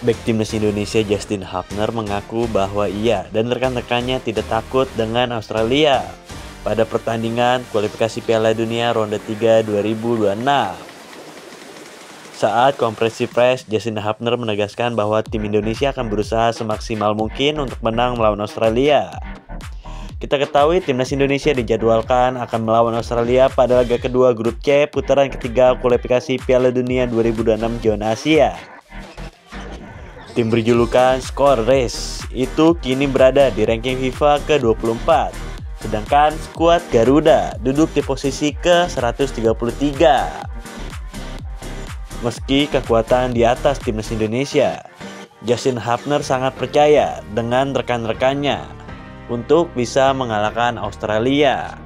Bek timnas Indonesia Justin Hapner mengaku bahwa ia dan rekan-rekannya tidak takut dengan Australia pada pertandingan kualifikasi Piala Dunia ronde 3 2026. Saat konferensi pers, Justin Hapner menegaskan bahwa tim Indonesia akan berusaha semaksimal mungkin untuk menang melawan Australia. Kita ketahui timnas Indonesia dijadwalkan akan melawan Australia pada laga kedua grup C putaran ketiga kualifikasi Piala Dunia 2026 zona Asia. Tim berjulukan Skor Race itu kini berada di ranking FIFA ke-24, sedangkan skuad Garuda duduk di posisi ke-133. Meski kekuatan di atas timnas Indonesia, Justin Hapner sangat percaya dengan rekan-rekannya untuk bisa mengalahkan Australia.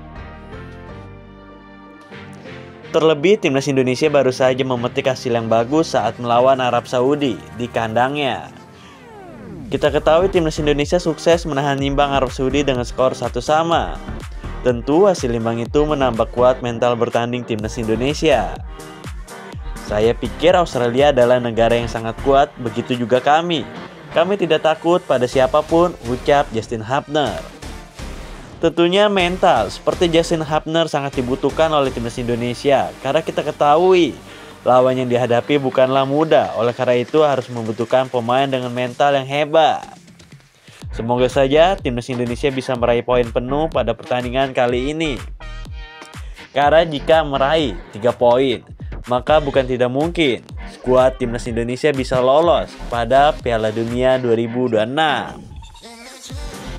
Terlebih timnas Indonesia baru saja memetik hasil yang bagus saat melawan Arab Saudi di kandangnya. Kita ketahui timnas Indonesia sukses menahan imbang Arab Saudi dengan skor 1-1. Tentu hasil imbang itu menambah kuat mental bertanding timnas Indonesia. Saya pikir Australia adalah negara yang sangat kuat, begitu juga kami. Kami tidak takut pada siapapun, ucap Justin Hapner. Tentunya mental seperti Justin Hapner sangat dibutuhkan oleh timnas Indonesia karena kita ketahui lawan yang dihadapi bukanlah mudah, oleh karena itu harus membutuhkan pemain dengan mental yang hebat. Semoga saja timnas Indonesia bisa meraih poin penuh pada pertandingan kali ini. Karena jika meraih 3 poin, maka bukan tidak mungkin skuad timnas Indonesia bisa lolos pada Piala Dunia 2026.